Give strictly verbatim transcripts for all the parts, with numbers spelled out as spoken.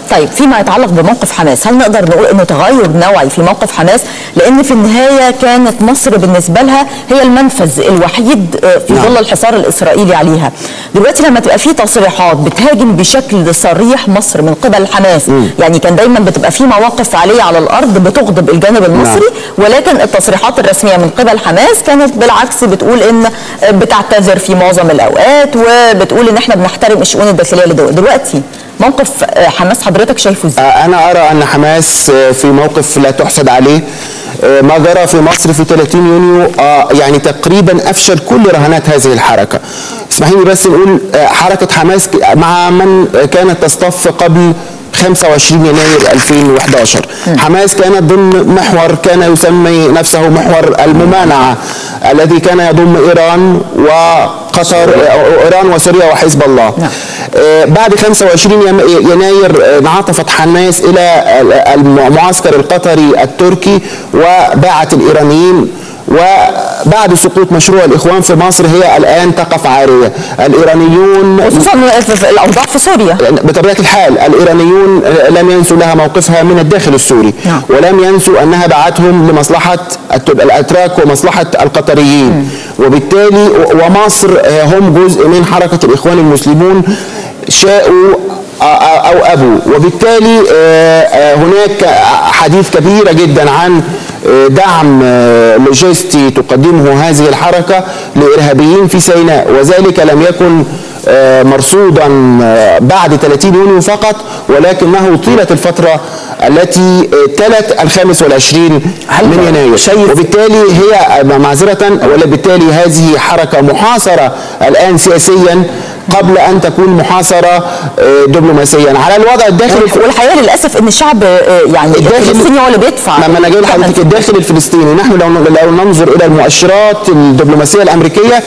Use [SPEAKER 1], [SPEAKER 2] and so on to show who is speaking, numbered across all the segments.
[SPEAKER 1] طيب فيما يتعلق بموقف حماس، هل نقدر نقول انه تغير نوعي في موقف حماس؟ لان في النهايه كانت مصر بالنسبه لها هي المنفذ الوحيد في ظل نعم. الحصار الاسرائيلي عليها. دلوقتي لما تبقى في تصريحات بتهاجم بشكل صريح مصر من قبل حماس، م. يعني كان دايما بتبقى في مواقف فعاليه على الارض بتغضب الجانب المصري، نعم. ولكن التصريحات الرسميه من قبل حماس كانت بالعكس بتقول ان بتعتذر في معظم الاوقات وبتقول ان احنا بنحترم الشؤون الداخليه لدول. دلوقتي موقف حماس حضرتك شايفه ازاي؟
[SPEAKER 2] انا ارى ان حماس في موقف لا تحسد عليه. ما جرى في مصر في ثلاثين يونيو يعني تقريبا افشل كل رهانات هذه الحركه. اسمحي لي بس نقول حركه حماس مع من كانت تصطف قبل خمسة وعشرين يناير ألفين وإحدى عشر. حماس كانت ضمن محور كان يسمي نفسه محور الممانعة الذي كان يضم إيران وقطر، إيران وسوريا وحزب الله. نعم. بعد خمسة وعشرين يناير انعطفت حماس إلى المعسكر القطري التركي وباعت الإيرانيين، وبعد سقوط مشروع الإخوان في مصر هي الآن تقف عارية. الإيرانيون
[SPEAKER 1] خصوصا في الأوضاع في سوريا
[SPEAKER 2] بطبيعة الحال الإيرانيون لم ينسوا لها موقفها من الداخل السوري، نعم. ولم ينسوا أنها باعتهم لمصلحة الأتراك ومصلحة القطريين، م. وبالتالي ومصر هم جزء من حركة الإخوان المسلمون شاءوا أو أبوا، وبالتالي هناك حديث كبير جدا عن دعم لوجستي تقدمه هذه الحركة لإرهابيين في سيناء، وذلك لم يكن مرصودا بعد ثلاثين يونيو فقط، ولكنه طيلة الفترة التي تلت الخامس والعشرين من يناير، وبالتالي هي معذرة وبالتالي هذه حركة محاصرة الآن سياسيا قبل أن تكون محاصرة دبلوماسيا على الوضع الداخلي.
[SPEAKER 1] والحقيقة للأسف أن الشعب يعني الفلسطيني هو اللي بيدفع.
[SPEAKER 2] ما أنا جاي لحضرتك الداخل الفلسطيني، نحن لو لو ننظر إلى المؤشرات الدبلوماسية الأمريكية،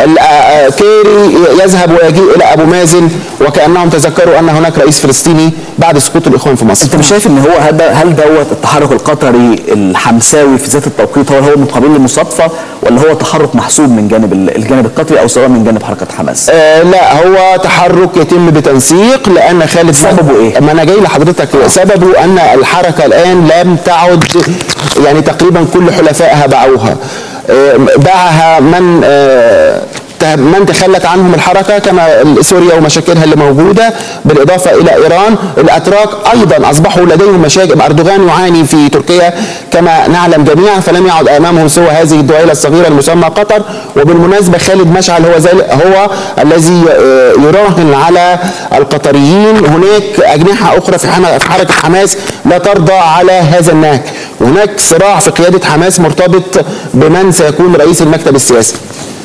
[SPEAKER 2] كيري يذهب ويجيء إلى أبو مازن وكأنهم تذكروا أن هناك رئيس فلسطيني بعد سقوط الإخوان في مصر.
[SPEAKER 3] أنت مش شايف أن هو هذا هل دوت التحرك القطري الحمساوي في ذات التوقيت هو هو مقابل للمصادفة، ولا هو تحرك محسوب من جانب الجانب القطري أو سواء من جانب حركة حماس؟
[SPEAKER 2] آه لا، هو تحرك يتم بتنسيق. لأن خالد
[SPEAKER 3] سببه إيه؟
[SPEAKER 2] ما أنا جاي لحضرتك. آه. سببه أن الحركة الآن لم تعد يعني تقريبا كل حلفائها باعوها. آه باعها من آه من تخلت عنهم الحركة كما سوريا ومشاكلها اللي موجودة، بالإضافة إلى إيران. الأتراك أيضا أصبحوا لديهم مشاكل. أردوغان يعاني في تركيا كما نعلم جميعا، فلم يعد أمامهم سوى هذه الدويلة الصغيرة المسمى قطر. وبالمناسبة خالد مشعل هو هو الذي يراهن على القطريين. هناك أجنحة أخرى في حركة حماس لا ترضى على هذا النهج. وهناك صراع في قيادة حماس مرتبط بمن سيكون رئيس المكتب السياسي.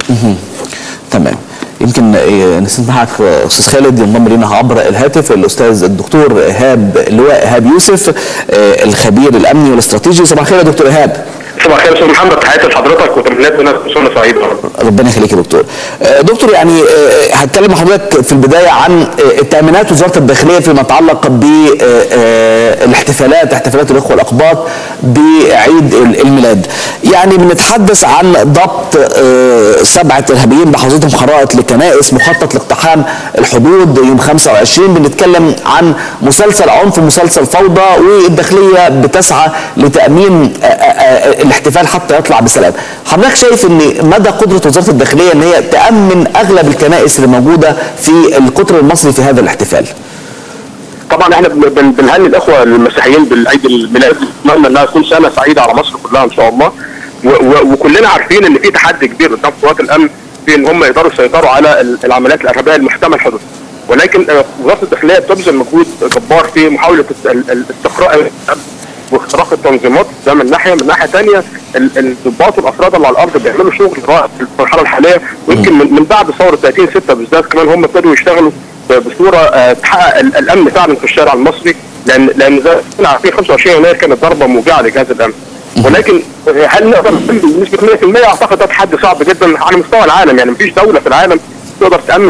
[SPEAKER 3] تمام. يمكن نسمعك استاذ خالد ينضم لنا عبر الهاتف الاستاذ الدكتور ايهاب اللواء ايهاب يوسف الخبير الامني والاستراتيجي. صباح الخير يا دكتور ايهاب.
[SPEAKER 4] صباح الخير استاذ محمد، تحياتي لحضرتك وتمنيات لنا سنه سعيده.
[SPEAKER 3] ربنا يخليك يا دكتور. دكتور يعني هتكلم مع حضرتك في البدايه عن التامينات وزاره الداخليه فيما يتعلق بالاحتفالات احتفالات الاخوه الاقباط بعيد الميلاد. يعني بنتحدث عن ضبط سبعه ارهابيين بحوزتهم خرائط لكنائس، مخطط لاقتحام الحدود يوم خمسة وعشرين. بنتكلم عن مسلسل عنف ومسلسل فوضى، والداخليه بتسعى لتامين الاحتفال حتى يطلع بسلام. حضرتك شايف ان مدى قدره وزاره الداخليه ان هي تامن اغلب الكنائس اللي موجوده في القطر المصري في هذا الاحتفال؟
[SPEAKER 4] طبعا احنا بنهني الاخوه المسيحيين بالعيد الميلاد، نتمنى انها تكون سنه سعيده على مصر كلها ان شاء الله. وكلنا عارفين ان في تحدي كبير قدام قوات الامن في ان هم يقدروا يسيطروا على العمليات الارهابيه المحتمل حدوثها، ولكن وزاره الداخليه بتبذل مجهود جبار في محاوله استقراء واختراق التنظيمات. ده من ناحيه، من ناحيه ثانيه الضباط والافراد اللي على الارض بيعملوا شغل رائع في المرحله الحاليه، ويمكن من بعد ثوره ثلاثين ستة بالذات كمان هم ابتدوا يشتغلوا بصوره تحقق الامن فعلا في الشارع المصري، لان لان زي ما عارفين خمسة وعشرين يناير كانت ضربه موجعه لجهاز الامن. ولكن هل نقدر بنسبه مية في المية؟ اعتقد ده تحدي صعب جدا على مستوى العالم. يعني مفيش دوله في العالم تقدر تامن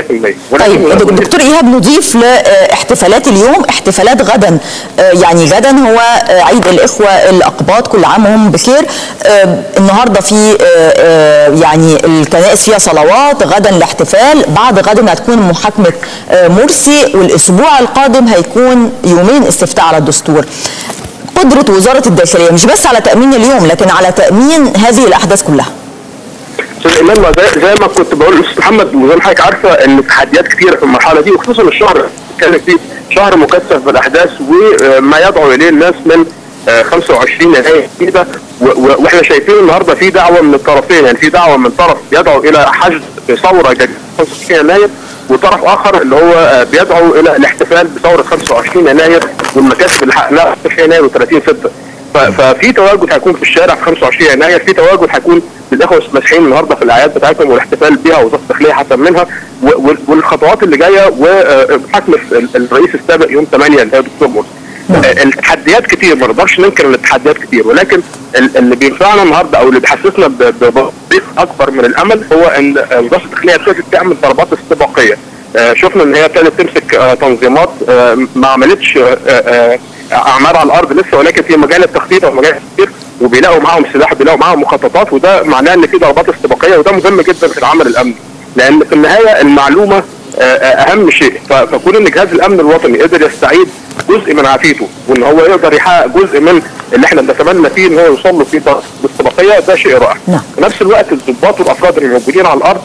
[SPEAKER 4] في المية.
[SPEAKER 1] طيب دكتور ايهاب، نضيف لاحتفالات اليوم احتفالات غدا. يعني غدا هو عيد الاخوه الاقباط، كل عام وهم بخير. النهارده في يعني الكنائس فيها صلوات، غدا الاحتفال، بعد غدا هتكون محاكمه مرسي، والاسبوع القادم هيكون يومين استفتاء على الدستور. قدره وزاره الداخليه مش بس على تامين اليوم لكن على تامين هذه الاحداث كلها.
[SPEAKER 4] استاذ ايمان، زي, زي ما كنت بقول لاستاذ محمد، وزي ما حضرتك عارفه ان تحديات كثيره في المرحله دي، وخصوصا الشهر كان فيه شهر مكثف بالاحداث وما يدعو اليه الناس من خمسة وعشرين يناير كده، واحنا شايفين النهارده في دعوه من الطرفين. يعني في دعوه من طرف يدعو الى حشد ثوره جديده خمسة وعشرين يناير، وطرف اخر اللي هو بيدعو الى الاحتفال بثوره خمسة وعشرين يناير والمكاسب اللي حققناها خمسة وعشرين يناير وثلاثين ستة. ففي تواجد هيكون في الشارع في خمسة وعشرين يناير، في تواجد هيكون للاخوه المسيحيين النهارده في الاعياد بتاعتهم والاحتفال بها، وزاره الداخليه حسب منها، والخطوات اللي جايه ومحاكمه الرئيس السابق يوم ثمانية اللي هو الدكتور مرسي. التحديات كتير، ما نقدرش ننكر ان التحديات كتير، ولكن اللي بينفعنا النهارده او اللي بيحسسنا بضيق اكبر من الامل هو ان وزاره الداخليه ابتدت تعمل ضربات استباقيه. شفنا ان هي ابتدت تمسك تنظيمات ما عملتش اعمال على الارض لسه، ولكن في مجال التخطيط ومجال التفكير، وبيلاقوا معاهم سلاح وبيلاقوا معاهم مخططات، وده معناه ان في ضربات استباقيه، وده مهم جدا في العمل الامني، لان في النهايه المعلومه اهم شيء. فكون ان جهاز الامن الوطني قدر يستعيد جزء من عافيته، وان هو يقدر يحقق جزء من اللي احنا بنتمنى فيه ان هو يوصل له في الاستباقيه، ده شيء رائع. في نفس الوقت الضباط والافراد اللي موجودين على الارض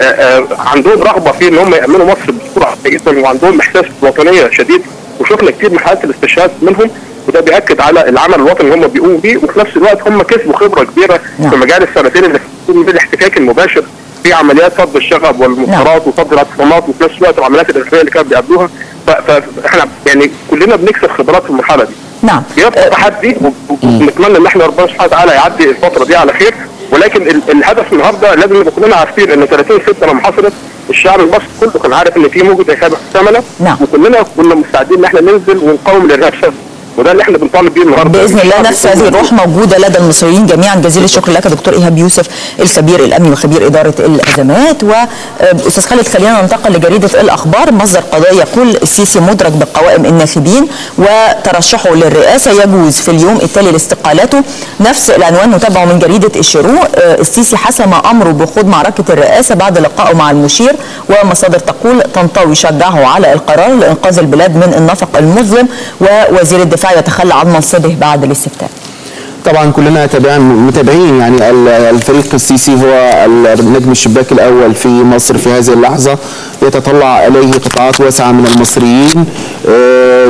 [SPEAKER 4] عندهم رغبه في ان هم يامنوا مصر بسرعه جدا، وعندهم احساس وطنيه شديد، وشفنا كتير من حالات الاستشهاد منهم، وده بيأكد على العمل الوطني اللي هم بيقوموا بيه. وفي نفس الوقت هم كسبوا خبره كبيره نعم. في مجال السنتين اللي فاتوا بالاحتكاك المباشر في عمليات فض الشغب والمنكرات نعم. وفض الاعتصامات، وفي نفس الوقت العمليات الارهابيه اللي كانوا بيقابلوها. فاحنا يعني كلنا بنكسب خبرات في المرحله دي.
[SPEAKER 1] نعم.
[SPEAKER 4] بيبقى تحدي، ونتمنى ان احنا ربنا سبحانه وتعالى يعدي الفتره دي على خير، ولكن الهدف النهارده لازم نبقى كلنا عارفين ان ثلاثين ستة لما حصلت الشعب المصري كله كان عارف ان في موجه ارهاب محتمله
[SPEAKER 1] نعم.
[SPEAKER 4] وكلنا كنا مستعدين ان احنا ننزل ونقاوم الارهاب شد، وده اللي احنا بنطالب بيه النهارده
[SPEAKER 1] باذن الله. نفس هذه الروح موجوده لدى المصريين جميعا. جزيل الشكر لك دكتور ايهاب يوسف، الخبير الامني وخبير اداره الازمات. واستاذ خالد، خلينا ننتقل لجريده الاخبار. مصدر قضاء يقول السيسي مدرك بقوائم الناخبين وترشحه للرئاسه يجوز في اليوم التالي لاستقالته. نفس العنوان نتابعه من جريده الشروق. السيسي حسم امره بخوض معركه الرئاسه بعد لقائه مع المشير، ومصادر تقول طنطاوي شجعه على القرار لانقاذ البلاد من النفق المظلم، ووزير الدفاع يتخلى عن منصبه بعد الاستفتاء.
[SPEAKER 2] طبعا كلنا تابعين متابعين يعني الفريق السيسي هو النجم الشباك الاول في مصر في هذه اللحظه، يتطلع اليه قطاعات واسعه من المصريين آه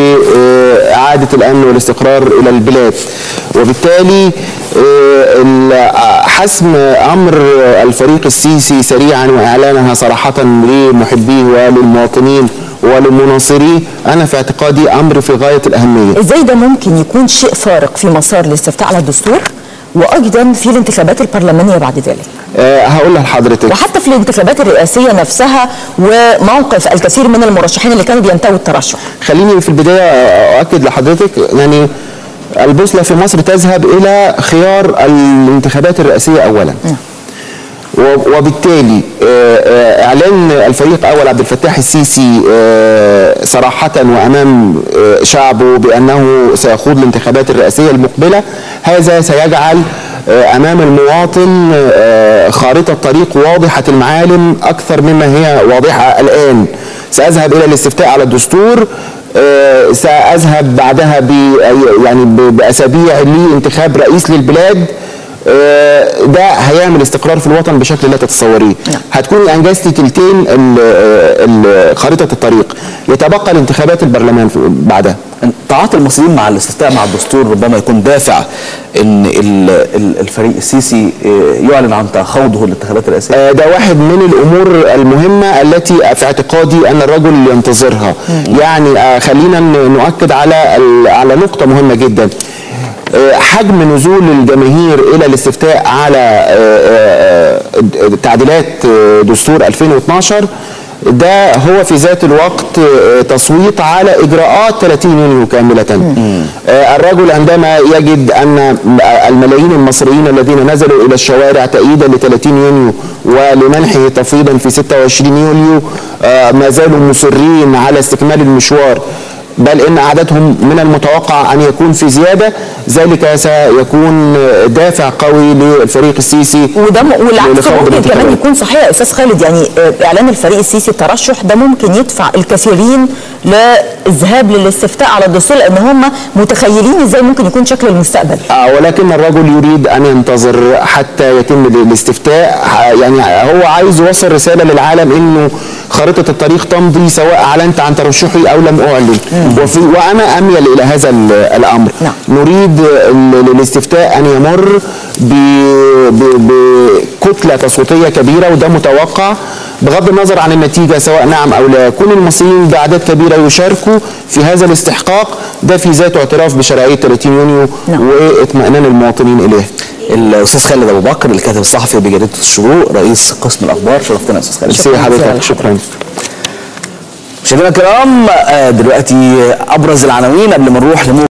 [SPEAKER 2] لاعاده الامن والاستقرار الى البلاد، وبالتالي آه حسم امر الفريق السيسي سريعا واعلانها صراحه لمحبيه وللمواطنين وللمناصريه، انا في اعتقادي امر في غايه الاهميه.
[SPEAKER 1] ازاي ده ممكن يكون شيء فارق في مسار الاستفتاء على الدستور وايضا في الانتخابات البرلمانيه بعد ذلك؟
[SPEAKER 2] أه هقول لحضرتك،
[SPEAKER 1] وحتى في الانتخابات الرئاسيه نفسها وموقف الكثير من المرشحين اللي كانوا بينتهوا الترشح.
[SPEAKER 2] خليني في البدايه اؤكد لحضرتك يعني البوصله في مصر تذهب الى خيار الانتخابات الرئاسيه اولا. م. وبالتالي اعلان الفريق اول عبد الفتاح السيسي صراحه وامام شعبه بانه سيخوض الانتخابات الرئاسيه المقبله، هذا سيجعل امام المواطن خارطه طريق واضحه المعالم اكثر مما هي واضحه الان. ساذهب الى الاستفتاء على الدستور، ساذهب بعدها ب يعني باسابيع لانتخاب رئيس للبلاد، ده هيعمل استقرار في الوطن بشكل لا تتصوريه. هتكون انجزت تلتين خريطه الطريق، يتبقى الانتخابات البرلمان بعدها.
[SPEAKER 3] تعاطي المصريين مع الاستفتاء مع الدستور ربما يكون دافع ان الفريق السيسي يعلن عن خوضه الانتخابات الرئاسيه.
[SPEAKER 2] ده واحد من الامور المهمه التي في اعتقادي ان الرجل ينتظرها. يعني خلينا نؤكد على على نقطه مهمه جدا. حجم نزول الجماهير الى الاستفتاء على تعديلات دستور ألفين واثناشر ده هو في ذات الوقت تصويت على إجراءات ثلاثين يونيو كاملة. الرجل عندما يجد أن الملايين المصريين الذين نزلوا إلى الشوارع تأييدا ل ثلاثين يونيو ولمنحه تفويضا في ستة وعشرين يوليو ما زالوا مصرين على استكمال المشوار، بل إن عددهم من المتوقع أن يكون في زيادة، ذلك سيكون دافع قوي للفريق السيسي.
[SPEAKER 1] وده والعكس ممكن كمان يكون صحيح يا أستاذ خالد، يعني إعلان الفريق السيسي الترشح ده ممكن يدفع الكثيرين للذهاب للاستفتاء على الدستور، لأن هم متخيلين إزاي ممكن يكون شكل المستقبل.
[SPEAKER 2] آه ولكن الرجل يريد أن ينتظر حتى يتم الاستفتاء، يعني هو عايز يوصل رسالة للعالم إنه خارطة الطريق تمضي سواء أعلنت عن ترشحي أو لم أعلن. وفي وأنا أميل إلى هذا الأمر. نعم. نريد الاستفتاء أن يمر بكتلة تصويتية كبيرة، وده متوقع بغض النظر عن النتيجة سواء نعم أو لا. كل المصريين بأعداد كبيرة يشاركوا في هذا الاستحقاق، ده في ذاته اعتراف بشرعية ثلاثين يونيو. نعم. واطمئنان المواطنين إليه.
[SPEAKER 3] الاستاذ خالد ابو بكر الكاتب الصحفي بجريده الشروق رئيس قسم الاخبار، شرفتنا يا استاذ خالد.
[SPEAKER 2] شكرا حضرتك. شكرا.
[SPEAKER 3] مشاهدينا الكرام، دلوقتي ابرز العناوين قبل ما نروح